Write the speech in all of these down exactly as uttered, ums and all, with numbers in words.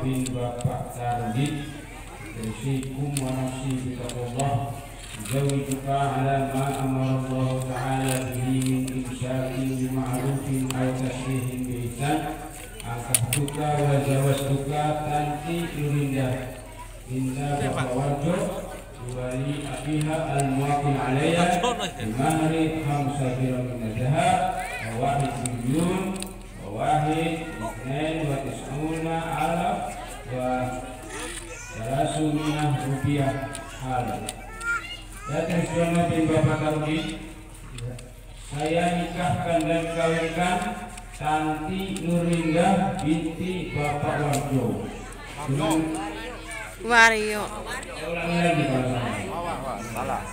bin Bapak Tardi Yusikum wa nafsi bitaqullah Zawijuka ala ma amarallahu ta'ala bihi min imsyakin bima'rufin aw tasrihin bi'ihsan Angkahtuka wa zawajtuka tanti yurindah Inna bapawajo Wali abiha al-muwakil alaiya Bimahri khamsabira min al-zahab Wawahid milyun Wawahid Isnain wa tis'una alaf Wa Salasumina rupiah Hal Ya Trisyono bin Bapak Tarudi Saya nikahkan dan kawinkan Tanti Nurindah binti Bapak Warjo Wario. Ulangi lagi kalau salah.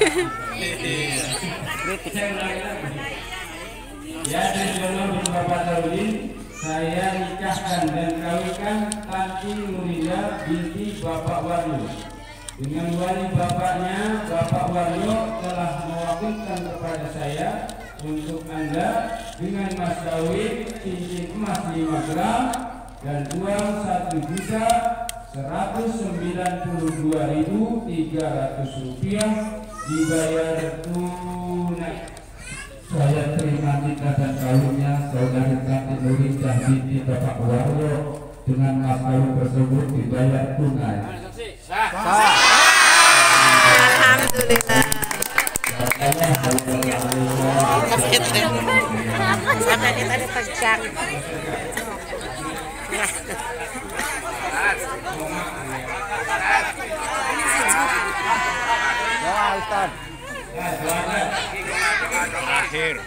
Ya Trisyono bin Bapak Tarudi Saya nikahkan dan kawinkan Tanti Nurindah binti Bapak Warjo Dengan wali bapaknya, Bapak Waryo telah mewakilkan kepada saya untuk Anda dengan mas kawin cincin emas lima gram dan uang satu juta seratus sembilan puluh dua ribu tiga ratus rupiah dibayar tunai. Saya terima nikah dan kawinnya saudari Tanti Nurindah binti Bapak Waryo dengan mas kawin tersebut dibayar tunai. Alhamdulillah. Sampai kita dipegang. Akhir.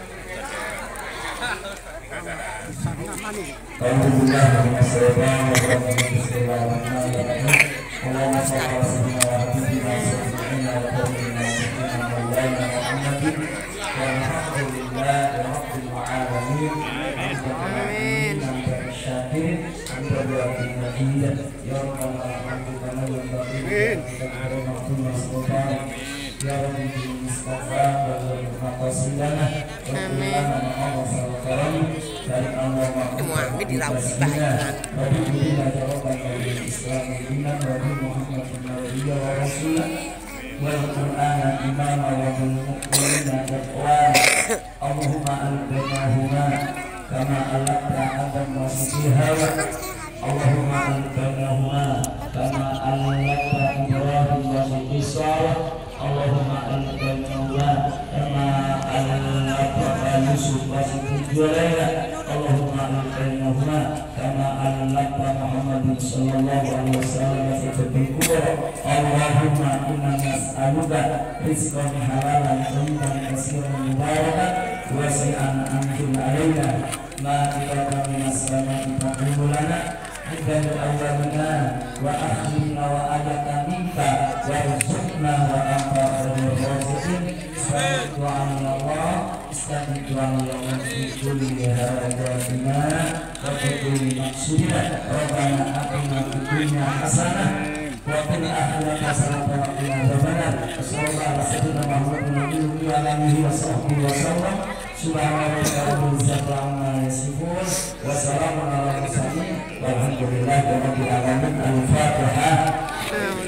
Allahumma al-bainahuma kama alaqta adam wa sihawa Allahumma al-bainahuma kama alaqta Ibrahim wa Isra Allahumma al-bainahuma kama alaqta Yusuf wa Zulaila Allahumma al-bainahuma kama alaqta Muhammad sallallahu alaihi wasallam Allahumma inna nas'aluka rizqan halalan thayyiban katsiran mubarakan wasi'an anzil alaina ma'idatan minas sama'i faqul lana idan awwalina wa akhirina wa ayatan minka warzuqna wa anta khairur raziqin Subhanallahi Allah Astagfirullah fi kulli hadatina wa fi kulli maqsudina Rabbana atina fid dunya hasanah wa fil akhirati hasanah wa qina adzabannar sallallahu alaihi wa alihi wa sahbihi wa sallam subhanallahi rabbil izzati amma yasifun wa salamun ala mursalin walhamdulillahi rabbil alamin al-fatihah.